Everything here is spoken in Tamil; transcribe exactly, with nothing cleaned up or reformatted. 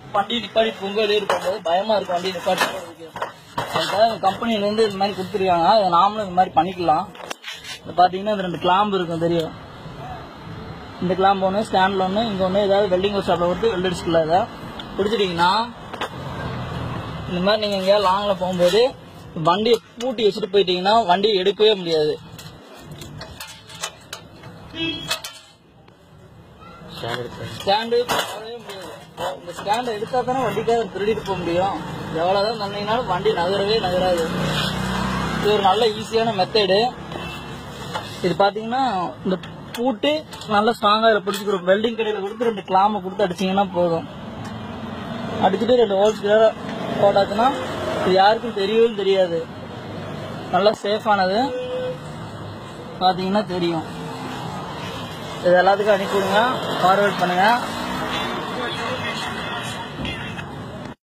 வண்டி நிப்பாட்டி பொங்கல் இருக்கும்போது பயமா இருக்கும் வண்டி நிப்பாட்டி போறதுக்கு. அதுக்காக கம்பெனில இருந்து இந்த மாதிரி கொடுத்துருக்காங்க. அதை நாமளும் இந்த மாதிரி பண்ணிக்கலாம். இது பாத்தீங்கன்னா இந்த ரெண்டு கிளாம்பு இருக்கும் தெரியும். இந்த கிளாம்பு ஒன்று, ஸ்டாண்ட்ல ஒன்று, இங்க ஒன்று. ஏதாவது வெல்டிங் ஒர்க் ஷாப்ல கொடுத்து வெல்ட் அடிச்சுக்கல. இதை பிடிச்சிட்டீங்கன்னா இந்த மாதிரி நீங்க எங்கேயாவது லாங்ல போகும்போது வண்டியை பூட்டி வச்சுட்டு போயிட்டீங்கன்னா வண்டியை எடுக்கவே முடியாது. ஸ்டாண்டு போடவே முடியாது. இந்த ஸ்டாண்டை எடுத்தா தானே வண்டிக்காக திருடிட்டு போக முடியும். எவ்வளவுதான் தந்தீங்கன்னாலும் வண்டி நகரவே நகராது. இது ஒரு நல்ல ஈஸியான மெத்தடு. இது பாத்தீங்கன்னா இந்த பூட்டு நல்லா ஸ்ட்ராங்கா இதில் பிடிச்சிக்கிறோம். வெல்டிங் கடையில் கொடுத்து ரெண்டு கிளாமை கொடுத்து அடிச்சிங்கன்னா போதும். அடிச்சுட்டு ரெண்டு ஹோல்ஸ் கிளியரா போட்டாச்சுன்னா இது யாருக்கும் தெரியவும் தெரியாது. நல்லா சேஃபானது. பாத்தீங்கன்னா தெரியும். இது எல்லாத்துக்கும் அனுப்பி விடுங்க, ஃபார்வர்ட் பண்ணுங்க.